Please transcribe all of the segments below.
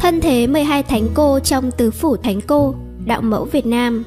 Thân thế 12 thánh cô trong tứ phủ thánh cô, đạo mẫu Việt Nam.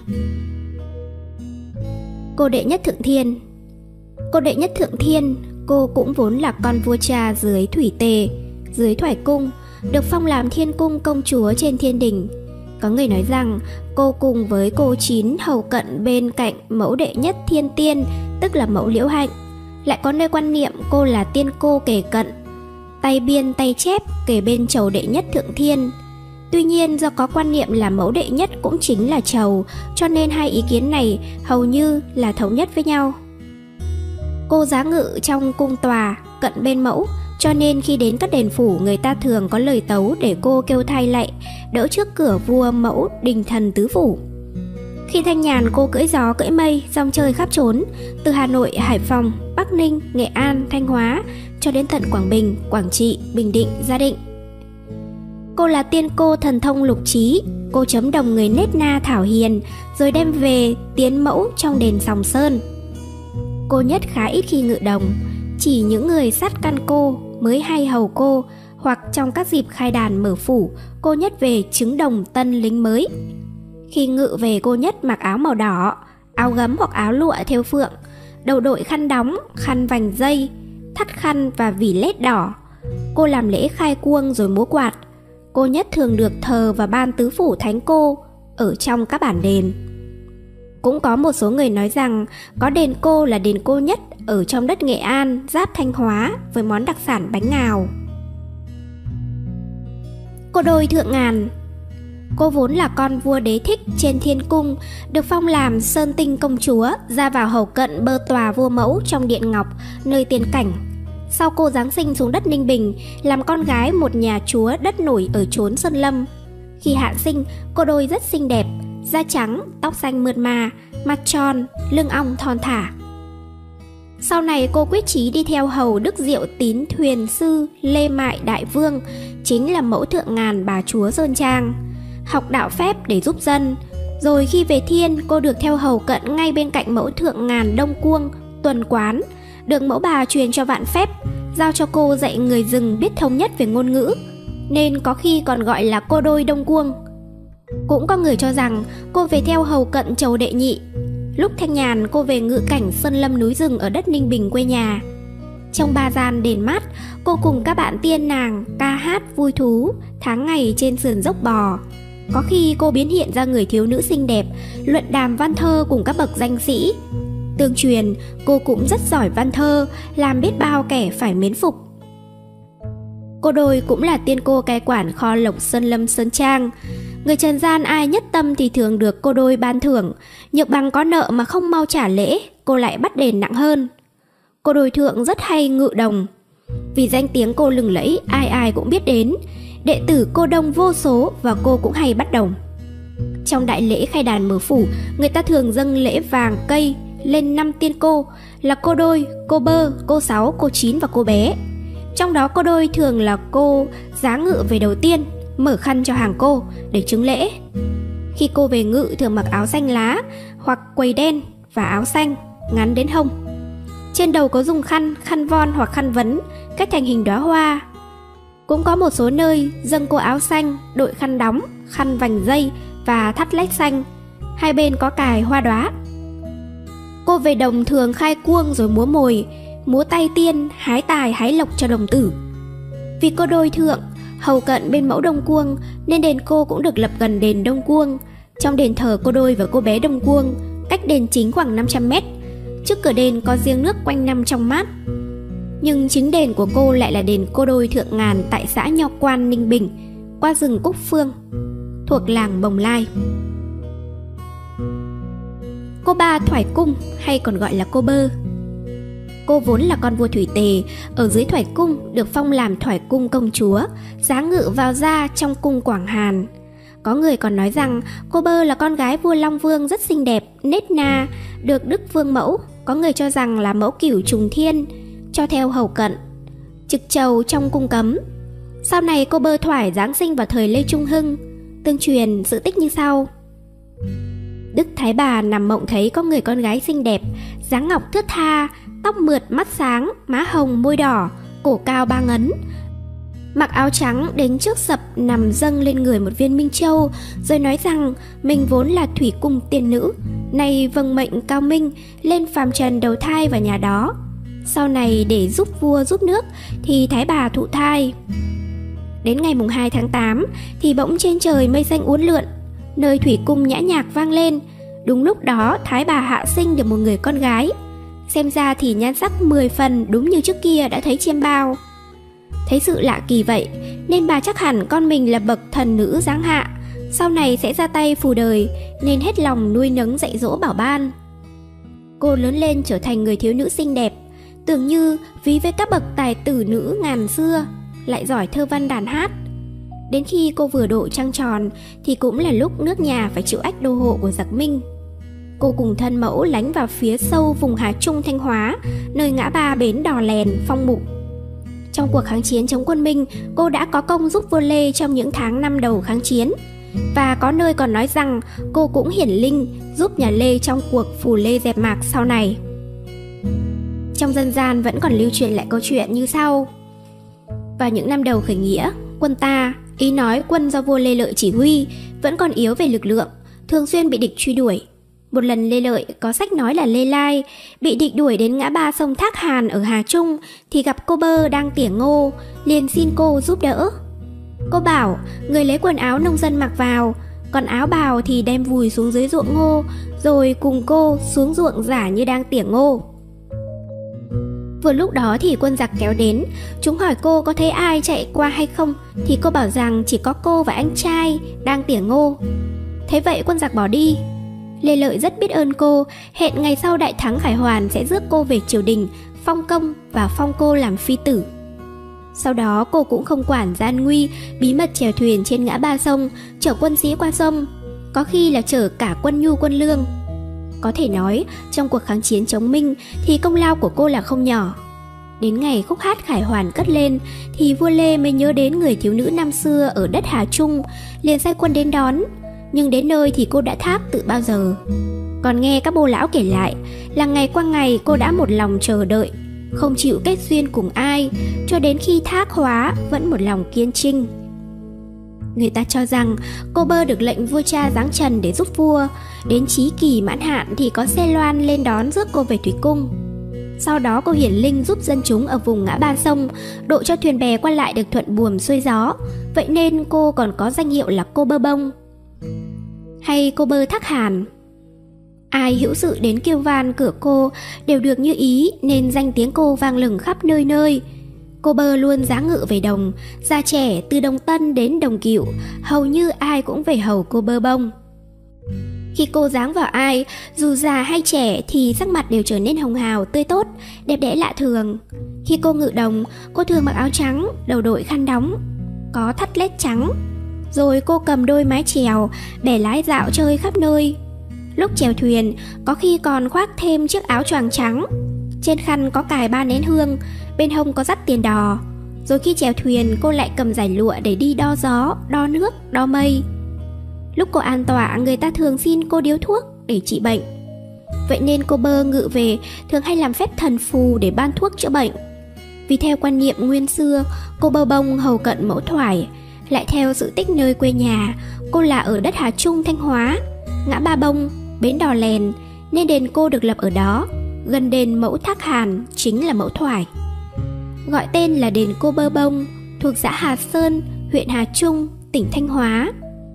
Cô đệ nhất thượng thiên. Cô đệ nhất thượng thiên, cô cũng vốn là con vua cha dưới thủy tề, dưới thoải cung, được phong làm thiên cung công chúa trên thiên đình. Có người nói rằng cô cùng với cô Chín hầu cận bên cạnh mẫu đệ nhất thiên tiên, tức là mẫu Liễu Hạnh. Lại có nơi quan niệm cô là tiên cô kề cận, tay biên tay chép kề bên chầu đệ nhất thượng thiên. Tuy nhiên do có quan niệm là mẫu đệ nhất cũng chính là chầu, cho nên hai ý kiến này hầu như là thống nhất với nhau. Cô giá ngự trong cung tòa cận bên mẫu, cho nên khi đến các đền phủ, người ta thường có lời tấu để cô kêu thay lạy, đỡ trước cửa vua mẫu đình thần tứ phủ. Khi thanh nhàn, cô cưỡi gió cưỡi mây, rong chơi khắp trốn, từ Hà Nội, Hải Phòng, Bắc Ninh, Nghệ An, Thanh Hóa, cho đến tận Quảng Bình, Quảng Trị, Bình Định, Gia Định. Cô là tiên cô thần thông lục trí, cô chấm đồng người nết na thảo hiền, rồi đem về tiến mẫu trong đền Sòng Sơn. Cô nhất khá ít khi ngự đồng, chỉ những người sát căn cô mới hay hầu cô, hoặc trong các dịp khai đàn mở phủ, cô nhất về chứng đồng tân lính mới. Khi ngự về, cô nhất mặc áo màu đỏ, áo gấm hoặc áo lụa thêu phượng, đầu đội khăn đóng, khăn vành dây, thắt khăn và vỉ lết đỏ. Cô làm lễ khai cuông rồi múa quạt. Cô nhất thường được thờ và ban tứ phủ thánh cô ở trong các bản đền. Cũng có một số người nói rằng có đền cô là đền cô nhất ở trong đất Nghệ An, giáp Thanh Hóa với món đặc sản bánh ngào. Cô đôi thượng ngàn. Cô vốn là con vua Đế Thích trên thiên cung, được phong làm Sơn Tinh công chúa, ra vào hầu cận bơ tòa vua mẫu trong điện ngọc, nơi tiên cảnh. Sau cô giáng sinh xuống đất Ninh Bình, làm con gái một nhà chúa đất nổi ở chốn Sơn Lâm. Khi hạ sinh, cô đôi rất xinh đẹp, da trắng, tóc xanh mượt mà, mặt tròn, lưng ong thon thả. Sau này cô quyết chí đi theo hầu Đức Diệu Tín thuyền sư Lê Mại Đại Vương, chính là mẫu thượng ngàn bà chúa Sơn Trang, học đạo phép để giúp dân. Rồi khi về thiên, cô được theo hầu cận ngay bên cạnh mẫu thượng ngàn Đông Cuông, Tuần Quán, được mẫu bà truyền cho vạn phép, giao cho cô dạy người rừng biết thống nhất về ngôn ngữ, nên có khi còn gọi là cô đôi Đông Cuông. Cũng có người cho rằng cô về theo hầu cận chầu đệ nhị. Lúc thanh nhàn, cô về ngự cảnh sơn lâm núi rừng ở đất Ninh Bình quê nhà. Trong ba gian đền mát, cô cùng các bạn tiên nàng ca hát vui thú, tháng ngày trên sườn dốc bò. Có khi cô biến hiện ra người thiếu nữ xinh đẹp, luận đàm văn thơ cùng các bậc danh sĩ. Tương truyền, cô cũng rất giỏi văn thơ, làm biết bao kẻ phải mến phục. Cô đôi cũng là tiên cô cai quản kho lộc Sơn Lâm Sơn Trang. Người trần gian ai nhất tâm thì thường được cô đôi ban thưởng, nhược bằng có nợ mà không mau trả lễ, cô lại bắt đền nặng hơn. Cô đôi thượng rất hay ngự đồng. Vì danh tiếng cô lừng lẫy, ai ai cũng biết đến, đệ tử cô đông vô số và cô cũng hay bắt đồng. Trong đại lễ khai đàn mở phủ, người ta thường dâng lễ vàng cây lên 5 tiên cô là cô đôi, cô bơ, cô sáu, cô chín và cô bé. Trong đó cô đôi thường là cô giá ngự về đầu tiên, mở khăn cho hàng cô để chứng lễ. Khi cô về ngự thường mặc áo xanh lá hoặc quầy đen và áo xanh ngắn đến hông. Trên đầu có dùng khăn, khăn von hoặc khăn vấn cách thành hình đóa hoa. Cũng có một số nơi dâng cô áo xanh, đội khăn đóng, khăn vành dây và thắt lách xanh, hai bên có cài hoa đóa. Cô về đồng thường khai cuông rồi múa mồi, múa tay tiên, hái tài hái lộc cho đồng tử. Vì cô đôi thượng hầu cận bên mẫu Đông Cuông nên đền cô cũng được lập gần đền Đông Cuông. Trong đền thờ cô đôi và cô bé Đông Cuông, cách đền chính khoảng 500 mét. Trước cửa đền có giếng nước quanh năm trong mát. Nhưng chính đền của cô lại là đền cô đôi thượng ngàn tại xã Nho Quan, Ninh Bình, qua rừng Cúc Phương, thuộc làng Bồng Lai. Cô ba Thoải Cung hay còn gọi là cô bơ. Cô vốn là con vua Thủy Tề, ở dưới Thoải Cung được phong làm Thoải Cung công chúa, giá ngự vào gia trong cung Quảng Hàn. Có người còn nói rằng cô bơ là con gái vua Long Vương rất xinh đẹp, nết na, được Đức Vương mẫu. Có người cho rằng là mẫu cửu trùng thiên, cho theo hầu cận, trực trầu trong cung cấm. Sau này cô bơ Thoải giáng sinh vào thời Lê Trung Hưng. Tương truyền sự tích như sau. Đức Thái Bà nằm mộng thấy có người con gái xinh đẹp, dáng ngọc thướt tha, tóc mượt mắt sáng, má hồng môi đỏ, cổ cao 3 ngấn. mặc áo trắng đến trước sập nằm dâng lên người một viên minh châu, rồi nói rằng mình vốn là thủy cung tiên nữ, nay vâng mệnh cao minh lên phàm trần đầu thai vào nhà đó. Sau này để giúp vua giúp nước thì thái bà thụ thai. Đến ngày 2 tháng 8 thì bỗng trên trời mây xanh uốn lượn, nơi thủy cung nhã nhạc vang lên. Đúng lúc đó thái bà hạ sinh được một người con gái. Xem ra thì nhan sắc 10 phần đúng như trước kia đã thấy chiêm bao. Thấy sự lạ kỳ vậy nên bà chắc hẳn con mình là bậc thần nữ giáng hạ, sau này sẽ ra tay phù đời, nên hết lòng nuôi nấng dạy dỗ bảo ban. Cô lớn lên trở thành người thiếu nữ xinh đẹp, tưởng như ví với các bậc tài tử nữ ngàn xưa, lại giỏi thơ văn đàn hát. Đến khi cô vừa độ trăng tròn thì cũng là lúc nước nhà phải chịu ách đô hộ của giặc Minh. Cô cùng thân mẫu lánh vào phía sâu vùng Hà Trung Thanh Hóa, nơi ngã ba bến Đò Lèn, Phong Mụ. Trong cuộc kháng chiến chống quân Minh, cô đã có công giúp vua Lê trong những tháng năm đầu kháng chiến. Và có nơi còn nói rằng cô cũng hiển linh giúp nhà Lê trong cuộc phù Lê dẹp Mạc sau này. Trong dân gian vẫn còn lưu truyền lại câu chuyện như sau. Vào những năm đầu khởi nghĩa, quân ta, ý nói quân do vua Lê Lợi chỉ huy, vẫn còn yếu về lực lượng, thường xuyên bị địch truy đuổi. Một lần Lê Lợi, có sách nói là Lê Lai, bị địch đuổi đến ngã ba sông Thác Hàn ở Hà Trung thì gặp cô Bơ đang tỉa ngô, liền xin cô giúp đỡ. Cô bảo người lấy quần áo nông dân mặc vào, còn áo bào thì đem vùi xuống dưới ruộng ngô, rồi cùng cô xuống ruộng giả như đang tỉa ngô. Vừa lúc đó thì quân giặc kéo đến, chúng hỏi cô có thấy ai chạy qua hay không, thì cô bảo rằng chỉ có cô và anh trai đang tỉa ngô. Thế vậy quân giặc bỏ đi. Lê Lợi rất biết ơn cô, hẹn ngày sau đại thắng khải hoàn sẽ rước cô về triều đình, phong công và phong cô làm phi tử. Sau đó cô cũng không quản gian nguy, bí mật chèo thuyền trên ngã ba sông, chở quân sĩ qua sông, có khi là chở cả quân nhu quân lương. Có thể nói, trong cuộc kháng chiến chống Minh thì công lao của cô là không nhỏ. Đến ngày khúc hát khải hoàn cất lên thì vua Lê mới nhớ đến người thiếu nữ năm xưa ở đất Hà Trung, liền sai quân đến đón. Nhưng đến nơi thì cô đã thác từ bao giờ. Còn nghe các bô lão kể lại là ngày qua ngày cô đã một lòng chờ đợi, không chịu kết duyên cùng ai, cho đến khi thác hóa vẫn một lòng kiên trinh. Người ta cho rằng cô Bơ được lệnh vua cha giáng trần để giúp vua, đến chí kỳ mãn hạn thì có xe loan lên đón rước cô về thủy cung. Sau đó cô hiển linh giúp dân chúng ở vùng ngã ba sông, độ cho thuyền bè qua lại được thuận buồm xuôi gió, vậy nên cô còn có danh hiệu là cô Bơ Bông hay cô Bơ Thác Hàn. Ai hữu sự đến kêu van cửa cô đều được như ý, nên danh tiếng cô vang lừng khắp nơi nơi. Cô Bơ luôn giá ngự về đồng, già trẻ từ Đồng Tân đến Đồng Cựu, hầu như ai cũng về hầu cô Bơ Bông. Khi cô giáng vào ai, dù già hay trẻ thì sắc mặt đều trở nên hồng hào, tươi tốt, đẹp đẽ lạ thường. Khi cô ngự đồng, cô thường mặc áo trắng, đầu đội khăn đóng, có thắt lết trắng. Rồi cô cầm đôi mái chèo, bẻ lái dạo chơi khắp nơi. Lúc chèo thuyền, có khi còn khoác thêm chiếc áo choàng trắng. Trên khăn có cài 3 nén hương, bên hông có dắt tiền đò. Rồi khi chèo thuyền, cô lại cầm giải lụa để đi đo gió, đo nước, đo mây. Lúc cô an tọa, người ta thường xin cô điếu thuốc để trị bệnh. Vậy nên cô Bơ ngự về thường hay làm phép thần phù để ban thuốc chữa bệnh. Vì theo quan niệm nguyên xưa, cô Bơ Bông hầu cận mẫu thoải. Lại theo sự tích nơi quê nhà, cô là ở đất Hà Trung Thanh Hóa, ngã ba Bông, bến Đò Lèn, nên đền cô được lập ở đó, gần đền mẫu Thác Hàn chính là mẫu thoải. Gọi tên là đền cô Bơ Bông, thuộc xã Hà Sơn, huyện Hà Trung, tỉnh Thanh Hóa.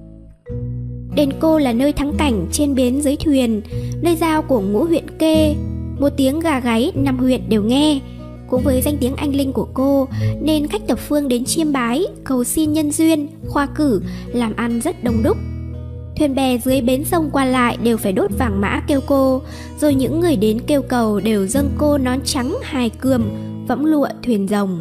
Đền cô là nơi thắng cảnh trên bến dưới thuyền, nơi giao của ngũ huyện kê, một tiếng gà gáy 5 huyện đều nghe. Cũng với danh tiếng anh linh của cô nên khách thập phương đến chiêm bái, cầu xin nhân duyên, khoa cử, làm ăn rất đông đúc. Thuyền bè dưới bến sông qua lại đều phải đốt vàng mã kêu cô, rồi những người đến kêu cầu đều dâng cô nón trắng 2 cườm, võng lụa thuyền rồng.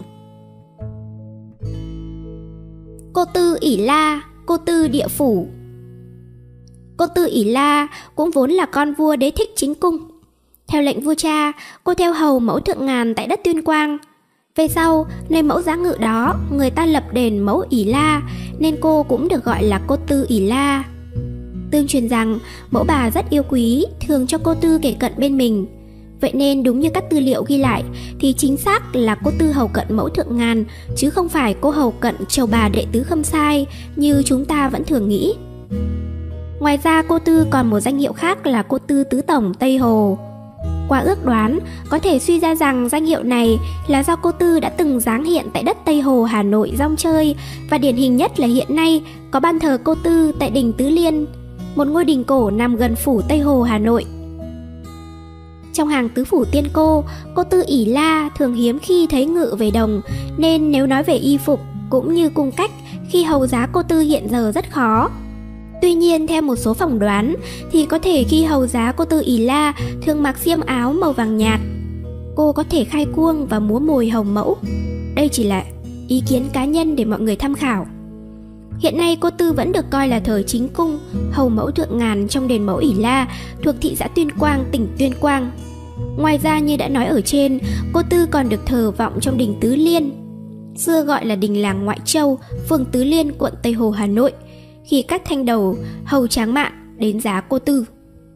Cô Tư ỷ La, cô Tư địa phủ. Cô Tư ỷ La cũng vốn là con vua Đế Thích chính cung. Theo lệnh vua cha, cô theo hầu mẫu Thượng Ngàn tại đất Tuyên Quang. Về sau, nơi mẫu giá ngự đó, người ta lập đền mẫu ỷ La, nên cô cũng được gọi là cô Tư ỷ La. Tương truyền rằng mẫu bà rất yêu quý, thường cho cô Tư kể cận bên mình. Vậy nên đúng như các tư liệu ghi lại thì chính xác là cô Tư hầu cận mẫu thượng ngàn, chứ không phải cô hầu cận chầu bà đệ tứ Khâm Sai như chúng ta vẫn thường nghĩ. Ngoài ra cô Tư còn một danh hiệu khác là cô Tư tứ tổng Tây Hồ. Qua ước đoán, có thể suy ra rằng danh hiệu này là do cô Tư đã từng giáng hiện tại đất Tây Hồ Hà Nội rong chơi, và điển hình nhất là hiện nay có ban thờ cô Tư tại đình Tứ Liên, một ngôi đình cổ nằm gần phủ Tây Hồ Hà Nội. Trong hàng tứ phủ tiên cô Tư ỷ La thường hiếm khi thấy ngự về đồng, nên nếu nói về y phục cũng như cung cách khi hầu giá cô Tư hiện giờ rất khó. Tuy nhiên theo một số phỏng đoán thì có thể khi hầu giá cô Tư ỷ La thường mặc xiêm áo màu vàng nhạt. Cô có thể khai cuông và múa mồi hầu mẫu. Đây chỉ là ý kiến cá nhân để mọi người tham khảo. Hiện nay cô Tư vẫn được coi là thờ chính cung, hầu mẫu thượng ngàn trong đền mẫu ỷ La thuộc thị xã Tuyên Quang, tỉnh Tuyên Quang. Ngoài ra như đã nói ở trên, cô Tư còn được thờ vọng trong đình Tứ Liên, xưa gọi là đình làng Ngoại Châu, phường Tứ Liên, quận Tây Hồ, Hà Nội, khi các thanh đầu hầu tráng mạn đến giá cô Tư.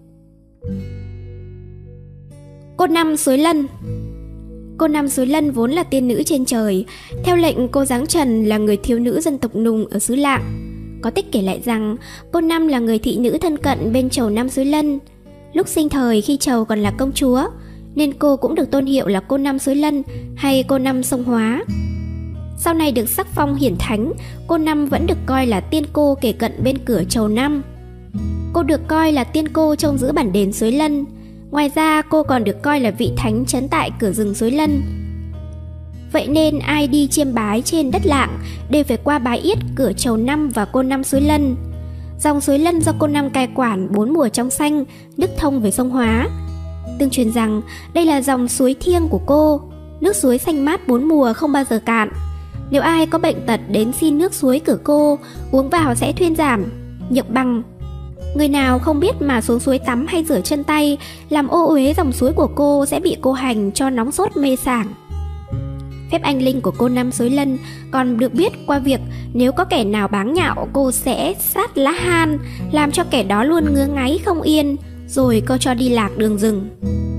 Cô Năm Suối Lân. Cô Năm Suối Lân vốn là tiên nữ trên trời. Theo lệnh cô Giáng Trần là người thiếu nữ dân tộc Nùng ở xứ Lạng. Có tích kể lại rằng cô Năm là người thị nữ thân cận bên chầu Năm Suối Lân. Lúc sinh thời khi chầu còn là công chúa, nên cô cũng được tôn hiệu là cô Năm Suối Lân hay cô Năm Sông Hóa. Sau này được sắc phong hiển thánh, cô Năm vẫn được coi là tiên cô kề cận bên cửa chầu Năm. Cô được coi là tiên cô trông giữ bản đền Suối Lân. Ngoài ra cô còn được coi là vị thánh trấn tại cửa rừng Suối Lân. Vậy nên ai đi chiêm bái trên đất Lạng đều phải qua bái yết cửa chầu Năm và cô Năm Suối Lân. Dòng Suối Lân do cô Năm cai quản 4 mùa trong xanh, nước thông về sông Hóa. Tương truyền rằng đây là dòng suối thiêng của cô, nước suối xanh mát 4 mùa không bao giờ cạn. Nếu ai có bệnh tật đến xin nước suối cửa cô, uống vào sẽ thuyên giảm, nhược bằng. Người nào không biết mà xuống suối tắm hay rửa chân tay, làm ô uế dòng suối của cô sẽ bị cô hành cho nóng sốt mê sảng. Phép anh linh của cô Năm Suối Lân còn được biết qua việc nếu có kẻ nào báng nhạo, cô sẽ sát lá han, làm cho kẻ đó luôn ngứa ngáy không yên, rồi cô cho đi lạc đường rừng.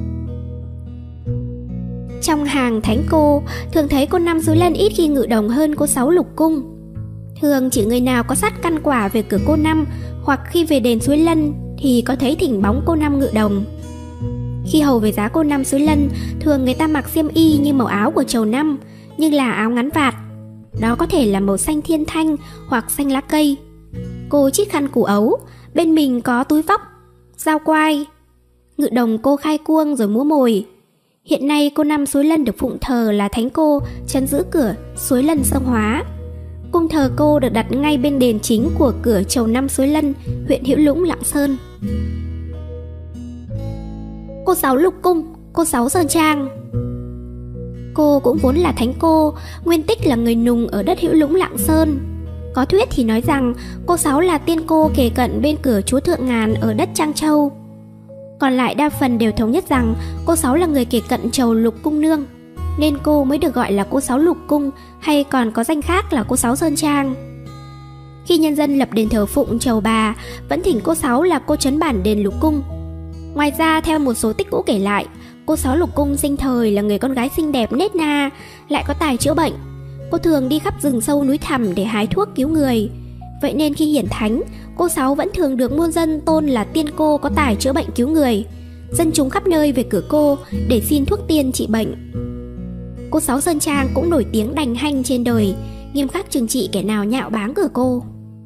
Trong hàng thánh cô, thường thấy cô Năm Suối Lân ít khi ngự đồng hơn cô Sáu Lục Cung. Thường chỉ người nào có sát căn quả về cửa cô Năm hoặc khi về đền Suối Lân thì có thấy thỉnh bóng cô Năm ngự đồng. Khi hầu về giá cô Năm Suối Lân, thường người ta mặc xiêm y như màu áo của chầu Năm, nhưng là áo ngắn vạt. Đó có thể là màu xanh thiên thanh hoặc xanh lá cây. Cô chít khăn củ ấu, bên mình có túi vóc, dao quai. Ngự đồng cô khai cuông rồi múa mồi. Hiện nay cô Năm Suối Lân được phụng thờ là thánh cô trấn giữ cửa Suối Lân sông Hóa. Cung thờ cô được đặt ngay bên đền chính của cửa chầu Năm Suối Lân, huyện Hữu Lũng, Lạng Sơn. Cô Sáu Lục Cung, cô Sáu Sơn Trang. Cô cũng vốn là thánh cô, nguyên tích là người Nùng ở đất Hữu Lũng, Lạng Sơn. Có thuyết thì nói rằng cô Sáu là tiên cô kề cận bên cửa chúa Thượng Ngàn ở đất Trang Châu. Còn lại đa phần đều thống nhất rằng cô Sáu là người kề cận chầu Lục Cung Nương, nên cô mới được gọi là cô Sáu Lục Cung, hay còn có danh khác là cô Sáu Sơn Trang. Khi nhân dân lập đền thờ phụng chầu bà, vẫn thỉnh cô Sáu là cô trấn bản đền Lục Cung. Ngoài ra theo một số tích cũ kể lại, cô Sáu Lục Cung sinh thời là người con gái xinh đẹp nết na, lại có tài chữa bệnh. Cô thường đi khắp rừng sâu núi thẳm để hái thuốc cứu người. Vậy nên khi hiển thánh, cô Sáu vẫn thường được muôn dân tôn là tiên cô có tài chữa bệnh cứu người. Dân chúng khắp nơi về cửa cô để xin thuốc tiên trị bệnh. Cô Sáu Sơn Trang cũng nổi tiếng đành hanh trên đời, nghiêm khắc trừng trị kẻ nào nhạo báng cửa cô.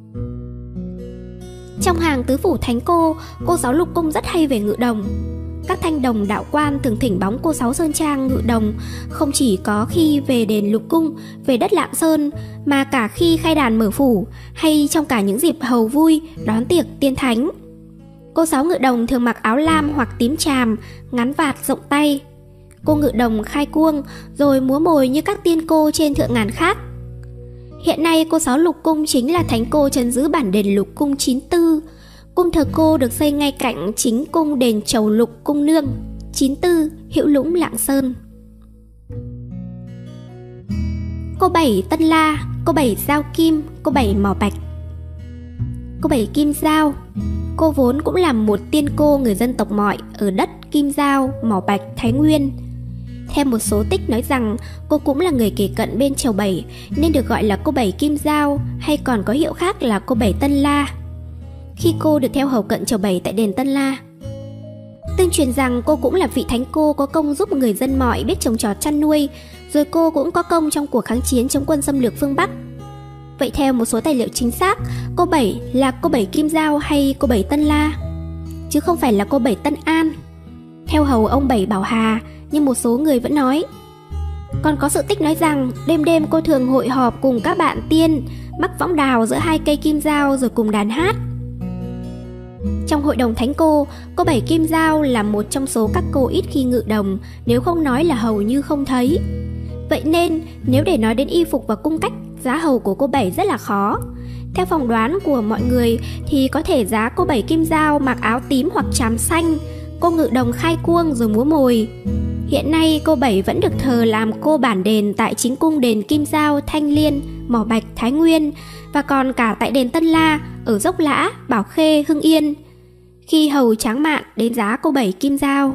Trong hàng tứ phủ thánh cô Sáu Lục Cung rất hay về ngự đồng. Các thanh đồng đạo quan thường thỉnh bóng cô Sáu Sơn Trang ngự đồng, không chỉ có khi về đền Lục Cung, về đất Lạng Sơn, mà cả khi khai đàn mở phủ hay trong cả những dịp hầu vui, đón tiệc tiên thánh. Cô Sáu ngự đồng thường mặc áo lam hoặc tím tràm, ngắn vạt rộng tay. Cô ngự đồng khai cuông rồi múa mồi như các tiên cô trên Thượng Ngàn khác. Hiện nay cô Sáu Lục Cung chính là thánh cô trấn giữ bản đền Lục Cung 94. Cung thờ cô được xây ngay cạnh chính cung đền chầu Lục Cung Nương 94, Hữu Lũng, Lạng Sơn. Cô Bảy Tân La, cô Bảy Giao Kim, cô Bảy Mỏ Bạch. Cô Bảy Kim Giao, cô vốn cũng là một tiên cô người dân tộc Mọi ở đất Kim Dao, Mỏ Bạch, Thái Nguyên. Theo một số tích nói rằng cô cũng là người kề cận bên Chầu Bảy nên được gọi là cô Bảy Kim Dao, hay còn có hiệu khác là cô Bảy Tân La. Khi cô được theo hầu cận Chầu Bảy tại đền Tân La, tương truyền rằng cô cũng là vị thánh cô có công giúp người dân Mọi biết trồng trọt chăn nuôi, rồi cô cũng có công trong cuộc kháng chiến chống quân xâm lược phương Bắc. Vậy theo một số tài liệu chính xác, cô Bảy là cô Bảy Kim Dao hay cô Bảy Tân La, chứ không phải là cô Bảy Tân An, theo hầu ông Bảy Bảo Hà như một số người vẫn nói. Còn có sự tích nói rằng đêm đêm cô thường hội họp cùng các bạn tiên, mắc võng đào giữa hai cây kim dao rồi cùng đàn hát. Trong hội đồng thánh cô Bảy Kim Dao là một trong số các cô ít khi ngự đồng, nếu không nói là hầu như không thấy. Vậy nên nếu để nói đến y phục và cung cách, giá hầu của cô Bảy rất là khó. Theo phỏng đoán của mọi người thì có thể giá cô Bảy Kim Dao mặc áo tím hoặc tràm xanh, cô ngự đồng khai cuông rồi múa mồi. Hiện nay cô Bảy vẫn được thờ làm cô bản đền tại chính cung đền Kim Dao, Thanh Liên, Mỏ Bạch, Thái Nguyên, và còn cả tại đền Tân La ở Dốc Lã, Bảo Khê, Hưng Yên. Khi hầu Tráng Mạn đến giá cô Bảy Kim Dao.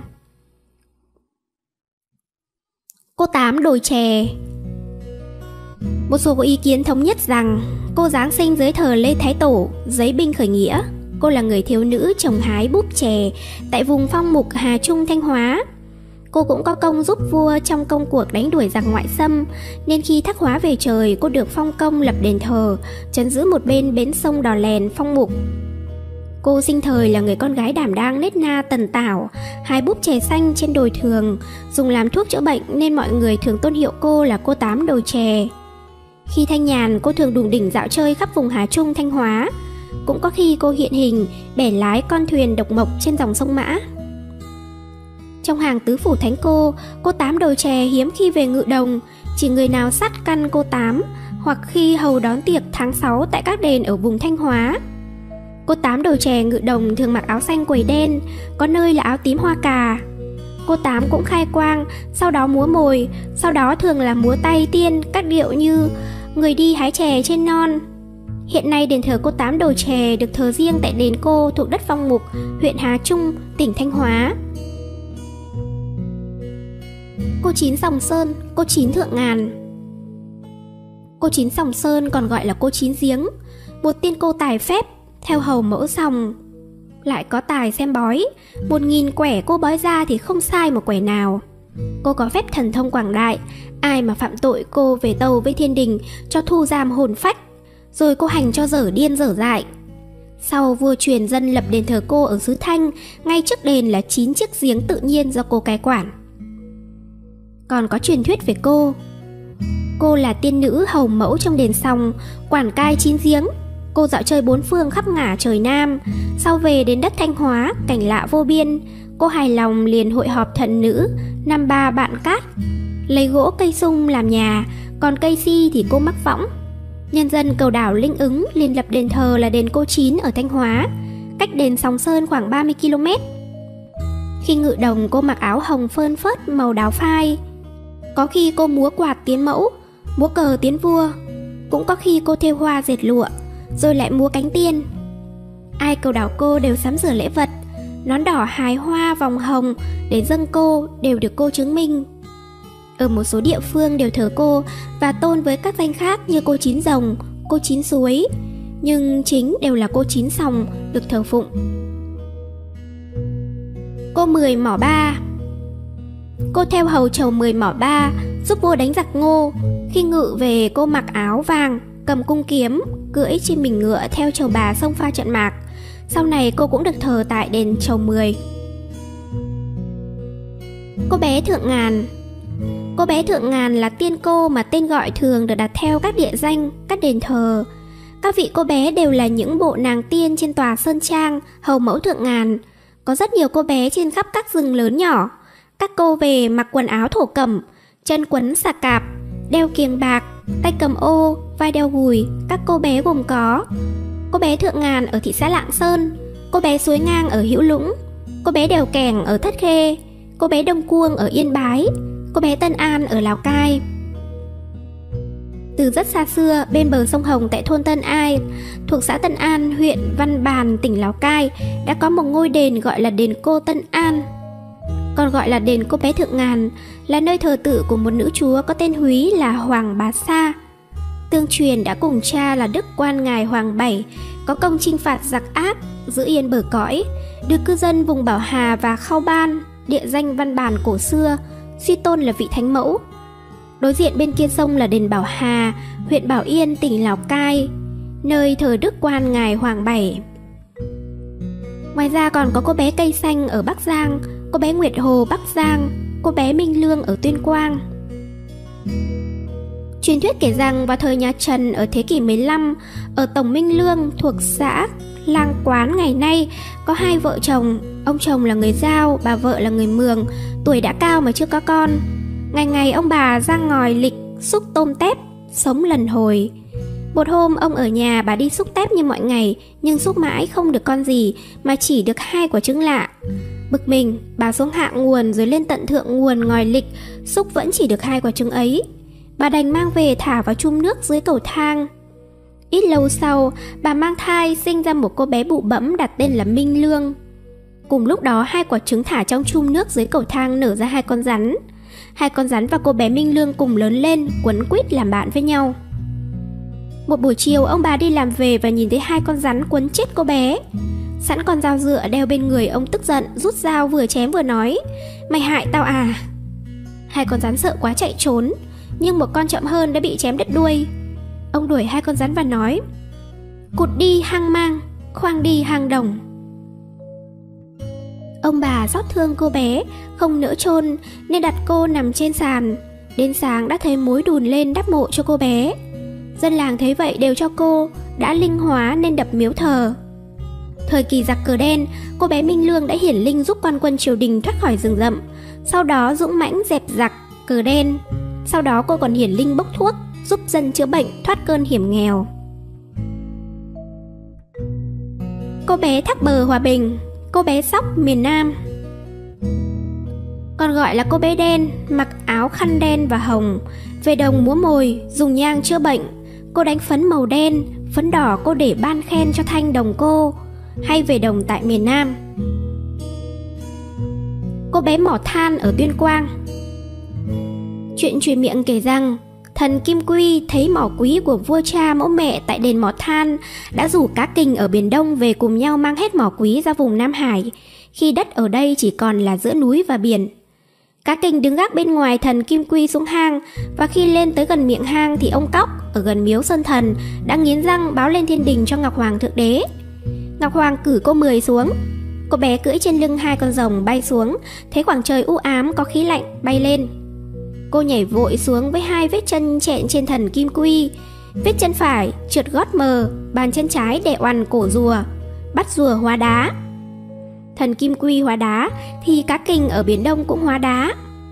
Cô Tám Đồi Chè. Một số có ý kiến thống nhất rằng cô giáng sinh dưới thờ Lê Thái Tổ, giấy binh khởi nghĩa. Cô là người thiếu nữ trồng hái búp chè tại vùng phong mục Hà Trung, Thanh Hóa. Cô cũng có công giúp vua trong công cuộc đánh đuổi giặc ngoại xâm, nên khi thác hóa về trời, cô được phong công lập đền thờ, trấn giữ một bên bến sông Đò Lèn, phong mục. Cô sinh thời là người con gái đảm đang nết na tần tảo, hái búp chè xanh trên đồi thường, dùng làm thuốc chữa bệnh nên mọi người thường tôn hiệu cô là cô Tám Đồi Chè. Khi thanh nhàn, cô thường đùng đỉnh dạo chơi khắp vùng Hà Trung, Thanh Hóa. Cũng có khi cô hiện hình bẻ lái con thuyền độc mộc trên dòng sông Mã. Trong hàng tứ phủ thánh cô Tám Đồi Chè hiếm khi về ngự đồng, chỉ người nào sát căn cô Tám, hoặc khi hầu đón tiệc tháng 6 tại các đền ở vùng Thanh Hóa. Cô Tám Đồi Chè ngự đồng thường mặc áo xanh quầy đen, có nơi là áo tím hoa cà. Cô Tám cũng khai quang, sau đó múa mồi, sau đó thường là múa tay tiên các điệu như người đi hái chè trên non. Hiện nay đền thờ cô Tám Đồi Chè được thờ riêng tại đền cô thuộc đất phong mục, huyện Hà Trung, tỉnh Thanh Hóa. Cô Chín Sòng Sơn, cô Chín Thượng Ngàn. Cô Chín Sòng Sơn còn gọi là cô Chín Giếng, một tiên cô tài phép, theo hầu mẫu Sòng, lại có tài xem bói. 1000 quẻ cô bói ra thì không sai một quẻ nào. Cô có phép thần thông quảng đại, ai mà phạm tội cô về tâu với thiên đình, cho thu giam hồn phách, rồi cô hành cho dở điên dở dại. Sau vua truyền dân lập đền thờ cô ở xứ Thanh, ngay trước đền là 9 chiếc giếng tự nhiên do cô cai quản. Còn có truyền thuyết về cô là tiên nữ hầu mẫu trong đền Sòng, quản cai 9 giếng. Cô dạo chơi 4 phương khắp ngả trời Nam. Sau về đến đất Thanh Hóa, cảnh lạ vô biên, cô hài lòng liền hội họp thần nữ, năm ba bạn cát, lấy gỗ cây sung làm nhà, còn cây si thì cô mắc võng. Nhân dân cầu đảo linh ứng liền lập đền thờ là đền cô Chín ở Thanh Hóa, cách đền Sòng Sơn khoảng 30 km. Khi ngự đồng cô mặc áo hồng phơn phớt màu đào phai. Có khi cô múa quạt tiến mẫu, múa cờ tiến vua. Cũng có khi cô thêu hoa dệt lụa, rồi lại múa cánh tiên. Ai cầu đảo cô đều sắm sửa lễ vật, nón đỏ hài hoa vòng hồng để dâng cô đều được cô chứng minh. Ở một số địa phương đều thờ cô và tôn với các danh khác như cô Chín Rồng, cô Chín Suối, nhưng chính đều là cô Chín Sòng được thờ phụng. Cô Mười Mỏ Ba. Cô theo hầu Chầu Mười Mỏ Ba, giúp vua đánh giặc Ngô. Khi ngự về cô mặc áo vàng, cầm cung kiếm, cưỡi trên mình ngựa theo Chầu Bà xông pha trận mạc. Sau này cô cũng được thờ tại đền Chầu Mười. Cô bé Thượng Ngàn. Cô bé Thượng Ngàn là tiên cô mà tên gọi thường được đặt theo các địa danh, các đền thờ. Các vị cô bé đều là những bộ nàng tiên trên tòa sơn trang hầu mẫu Thượng Ngàn. Có rất nhiều cô bé trên khắp các rừng lớn nhỏ. Các cô về mặc quần áo thổ cẩm, chân quấn xà cạp, đeo kiềng bạc, tay cầm ô, vai đeo gùi. Các cô bé gồm có cô bé Thượng Ngàn ở thị xã Lạng Sơn, cô bé Suối Ngang ở Hữu Lũng, cô bé Đèo Kèng ở Thất Khê, cô bé Đông Cuông ở Yên Bái, cô bé Tân An ở Lào Cai. Từ rất xa xưa, bên bờ sông Hồng tại thôn Tân Ai, thuộc xã Tân An, huyện Văn Bàn, tỉnh Lào Cai, đã có một ngôi đền gọi là đền cô Tân An. còn gọi là đền cô bé Thượng Ngàn, là nơi thờ tự của một nữ chúa có tên Húy là Hoàng Bá Sa. Tương truyền đã cùng cha là Đức Quan Ngài Hoàng Bảy có công chinh phạt giặc ác, giữ yên bờ cõi, được cư dân vùng Bảo Hà và Khao Ban, địa danh văn bản cổ xưa, suy tôn là vị thánh mẫu. Đối diện bên kia sông là đền Bảo Hà, huyện Bảo Yên, tỉnh Lào Cai, nơi thờ Đức Quan Ngài Hoàng Bảy. Ngoài ra còn có cô bé Cây Xanh ở Bắc Giang, cô bé Nguyệt Hồ Bắc Giang, cô bé Minh Lương ở Tuyên Quang. Truyền thuyết kể rằng vào thời nhà Trần ở thế kỷ 15, ở Tổng Minh Lương thuộc xã Lang Quán ngày nay, có hai vợ chồng. Ông chồng là người Dao, bà vợ là người Mường, tuổi đã cao mà chưa có con. Ngày ngày ông bà ra ngòi lịch xúc tôm tép, sống lần hồi. Một hôm ông ở nhà, bà đi xúc tép như mọi ngày, nhưng xúc mãi không được con gì, mà chỉ được 2 quả trứng lạ. Bực mình, bà xuống hạ nguồn rồi lên tận thượng nguồn ngòi lịch, xúc vẫn chỉ được 2 quả trứng ấy. Bà đành mang về thả vào chum nước dưới cầu thang. Ít lâu sau, bà mang thai sinh ra một cô bé bụ bẫm đặt tên là Minh Lương. Cùng lúc đó, 2 quả trứng thả trong chum nước dưới cầu thang nở ra 2 con rắn. 2 con rắn và cô bé Minh Lương cùng lớn lên, quấn quýt làm bạn với nhau. Một buổi chiều, ông bà đi làm về và nhìn thấy 2 con rắn quấn chết cô bé. Sẵn con dao dựa đeo bên người, ông tức giận rút dao vừa chém vừa nói: "Mày hại tao à?" 2 con rắn sợ quá chạy trốn, nhưng một con chậm hơn đã bị chém đứt đuôi. Ông đuổi 2 con rắn và nói: "Cụt đi hang mang, khoang đi hang đồng." Ông bà xót thương cô bé, không nỡ chôn nên đặt cô nằm trên sàn. Đến sáng đã thấy mối đùn lên đắp mộ cho cô bé. Dân làng thấy vậy đều cho cô đã linh hóa nên đập miếu thờ. Thời kỳ giặc cờ đen, cô bé Minh Lương đã hiển linh giúp quan quân triều đình thoát khỏi rừng rậm. Sau đó dũng mãnh dẹp giặc cờ đen. Sau đó cô còn hiển linh bốc thuốc, giúp dân chữa bệnh thoát cơn hiểm nghèo. Cô bé Thác Bờ Hòa Bình, cô bé Sóc miền Nam, còn gọi là cô bé đen, mặc áo khăn đen và hồng, về đồng múa mồi, dùng nhang chữa bệnh. Cô đánh phấn màu đen, phấn đỏ cô để ban khen cho thanh đồng cô, hay về đồng tại miền Nam. Cô bé mỏ than ở Tuyên Quang. Chuyện truyền miệng kể rằng thần Kim Quy thấy mỏ quý của vua cha mẫu mẹ tại đền mỏ than, đã rủ Cá Kình ở Biển Đông về cùng nhau mang hết mỏ quý ra vùng Nam Hải, khi đất ở đây chỉ còn là giữa núi và biển. Cá Kình đứng gác bên ngoài thần Kim Quy xuống hang, và khi lên tới gần miệng hang thì ông Cóc ở gần miếu Sơn Thần đã nghiến răng báo lên thiên đình cho Ngọc Hoàng Thượng Đế. Ngọc Hoàng cử cô Mười xuống. Cô bé cưỡi trên lưng 2 con rồng bay xuống, thấy khoảng trời u ám có khí lạnh bay lên. Cô nhảy vội xuống với 2 vết chân chẹn trên thần Kim Quy. Vết chân phải trượt gót mờ, bàn chân trái đè oằn cổ rùa, bắt rùa hóa đá. Thần Kim Quy hóa đá thì Cá Kình ở Biển Đông cũng hóa đá.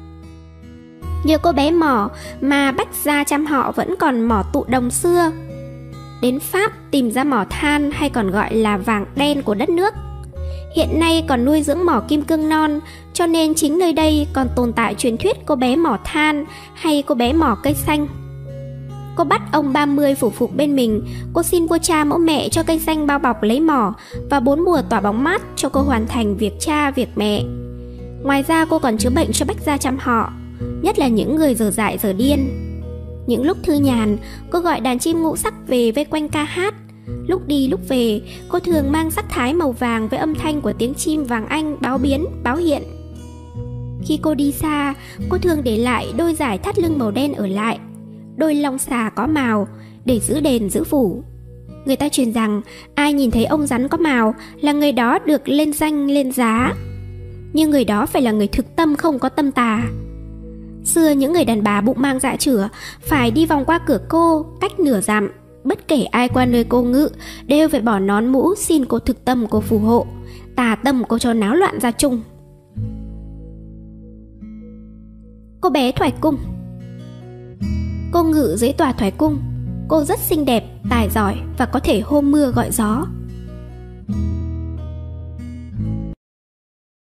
Nhờ cô bé mỏ mà Bách gia trăm họ vẫn còn mỏ tụ đồng xưa. Đến Pháp tìm ra mỏ than, hay còn gọi là vàng đen của đất nước. Hiện nay còn nuôi dưỡng mỏ kim cương non, cho nên chính nơi đây còn tồn tại truyền thuyết cô bé mỏ than hay cô bé mỏ cây xanh. Cô bắt ông 30 phủ phục bên mình, cô xin vua cha mẫu mẹ cho cây xanh bao bọc lấy mỏ và 4 mùa tỏa bóng mát cho cô hoàn thành việc cha việc mẹ. Ngoài ra cô còn chữa bệnh cho Bách gia trăm họ, nhất là những người dở dại dở điên. Những lúc thư nhàn, cô gọi đàn chim ngũ sắc về vây quanh ca hát. Lúc đi lúc về, cô thường mang sắc thái màu vàng với âm thanh của tiếng chim vàng anh báo biến, báo hiện. Khi cô đi xa, cô thường để lại đôi dải thắt lưng màu đen ở lại, đôi long xà có mào để giữ đền giữ phủ. Người ta truyền rằng ai nhìn thấy ông rắn có mào là người đó được lên danh lên giá, nhưng người đó phải là người thực tâm, không có tâm tà. Xưa những người đàn bà bụng mang dạ chửa phải đi vòng qua cửa cô cách nửa dặm. Bất kể ai qua nơi cô ngự đều phải bỏ nón mũ xin cô thực tâm cô phù hộ, tà tâm cô cho náo loạn ra chung. Cô bé Thoải Cung. Cô ngự dưới tòa Thoải Cung. Cô rất xinh đẹp, tài giỏi và có thể hô mưa gọi gió.